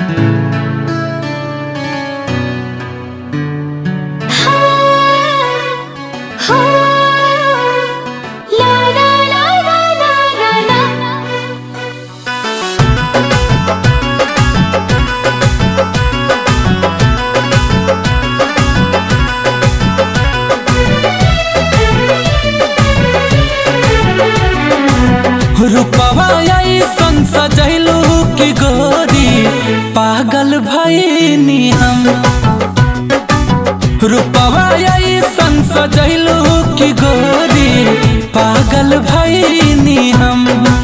रूपवा ऐसन सजैलू की गोरी पागल भईनी हम। रूपवा ऐसन सजैलू की गोरी पागल भईनी हम।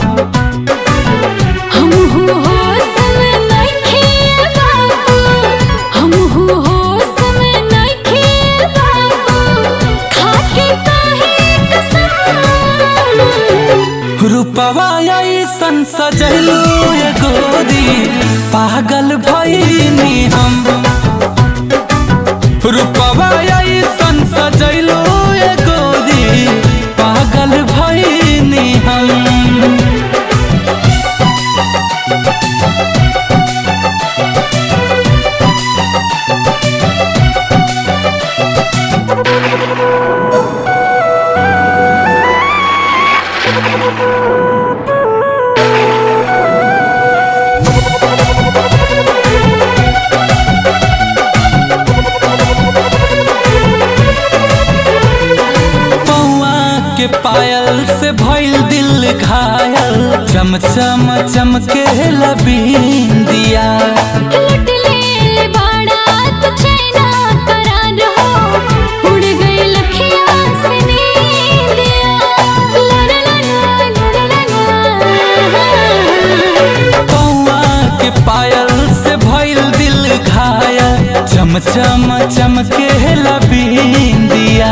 रूपवा ऐसन सजैलू ये गोरी पागल भईनी हम। रूपवा ऐसन सजैलू ये गोरी पागल भईनी हम। पायल से भइल दिल घायल, चम चम चमके बिंदिया। लुट ले बाड़ा तो चैना करार हो, उड़ गई लखिया से नींदिया। ला ला ला पौआ के पायल से भइल दिल घायल, चम चम चमके बिंदिया।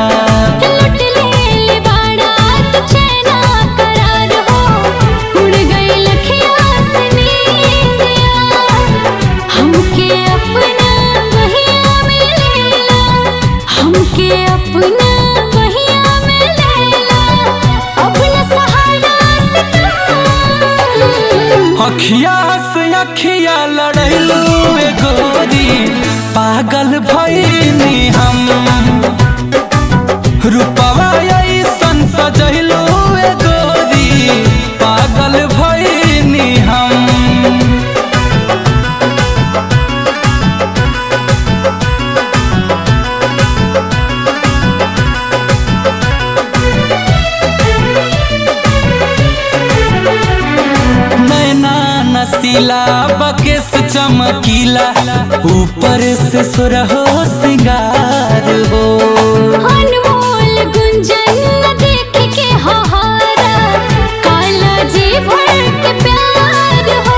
अखिया से अखिया लड़ैलू ए गोरी पागल भईनी हम। रूपवा ऐसन सजैलू ए गोरी पागल भईनी हम। नसीला बकेस चमकीला, ऊपर से सुरहो सिंगार हो। अनमोल गुंजन न देख के हारा, काला जी भर के प्यार हो।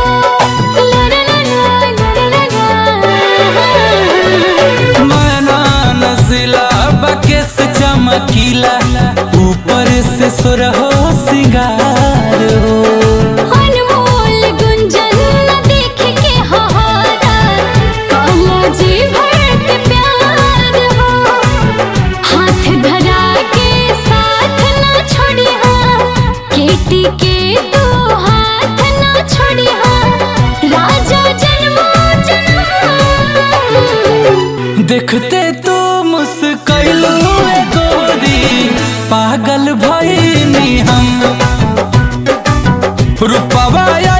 मैना नसीला बकेस चमकीला, ऊपर से सुरहो सिंगार हो। के तू हाथ ना छोड़िया, राजा जन्मो जन्म। देखते तू मुस्कैलू ए गोरी पागल भईनी हम। रूपवा